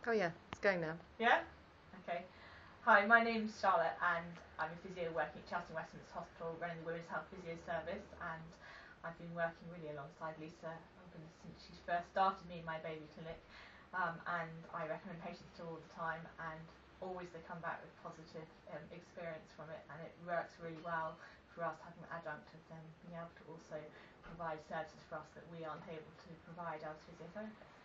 Oh yeah, it's going now. Yeah? Okay. Hi, my name's Charlotte and I'm a physio working at Chelsea Westminster Hospital running the Women's Health Physio service, and I've been working really alongside Lisa since she first started me in my baby clinic, and I recommend patients to all the time, and always they come back with positive experience from it, and it works really well for us having an adjunct of them being able to also provide services for us that we aren't able to provide as physiotherapists.